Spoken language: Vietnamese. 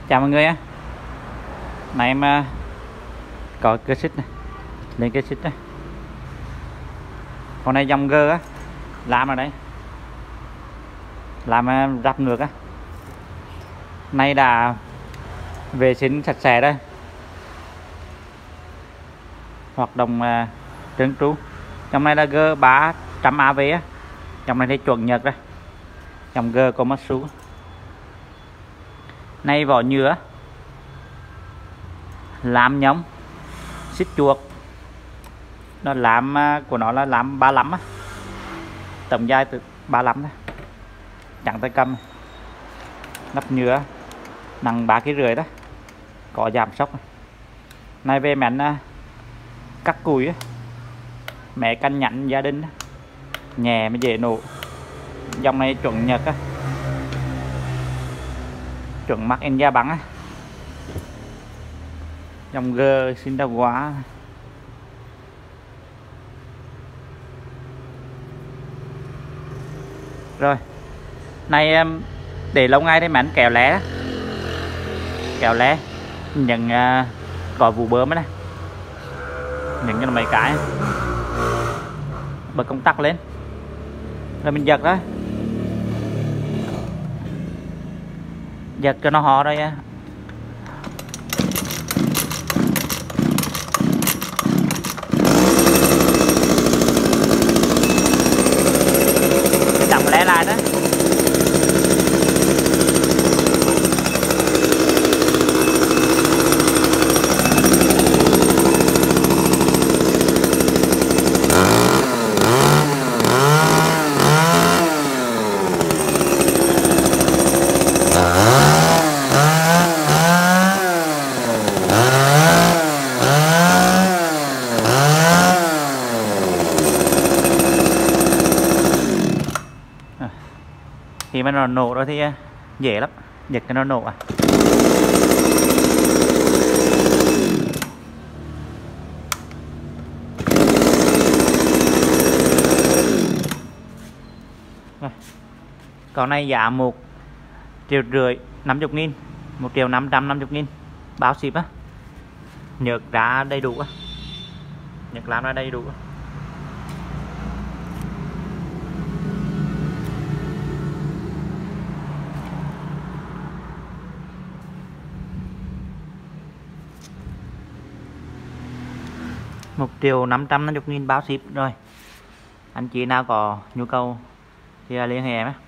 Chào mọi người á. Này em có cơ xích này, lên cơ xích này. Con này dòng G á, làm ở đây, làm ráp ngược á. Nay đã vệ sinh sạch sẽ đây, hoạt động trơn tru. Trong này là G 300 AV á, trong này thì chuẩn Nhật đây, dòng G Komatsu. Này vỏ nhựa, làm nhông, xích chuột, nó làm của nó là làm 35 á, tầm dài từ 35 đó, chẳng tay cầm, nắp nhựa, nặng 3,5 kg đó, có giảm sốc. Này về mảnh cắt cùi á, mẹ canh nhạnh gia đình á, nhẹ mới dễ nổ. Dòng này chuẩn Nhật á, chuẩn mắc in da bắn á, dòng G xin đau quá. Rồi này em để lâu ngày thì mảnh kẹo lé, kẹo lé nhận còi vụ bơm này, nhận cho nó mấy cái, bật công tắc lên rồi mình giật đó, giật cho nó ho đây á. Đậm lé lại đó. Khi mà nó nổ rồi thì dễ lắm, giật cho nó nổ à. Con này giá 1,5 triệu 50.000, 1.550.000 bao ship á, nhược ra đầy đủ á, nhược làm ra đầy đủ á. Một 1.550.000 bao ship rồi. Anh chị nào có nhu cầu thì liên hệ em á.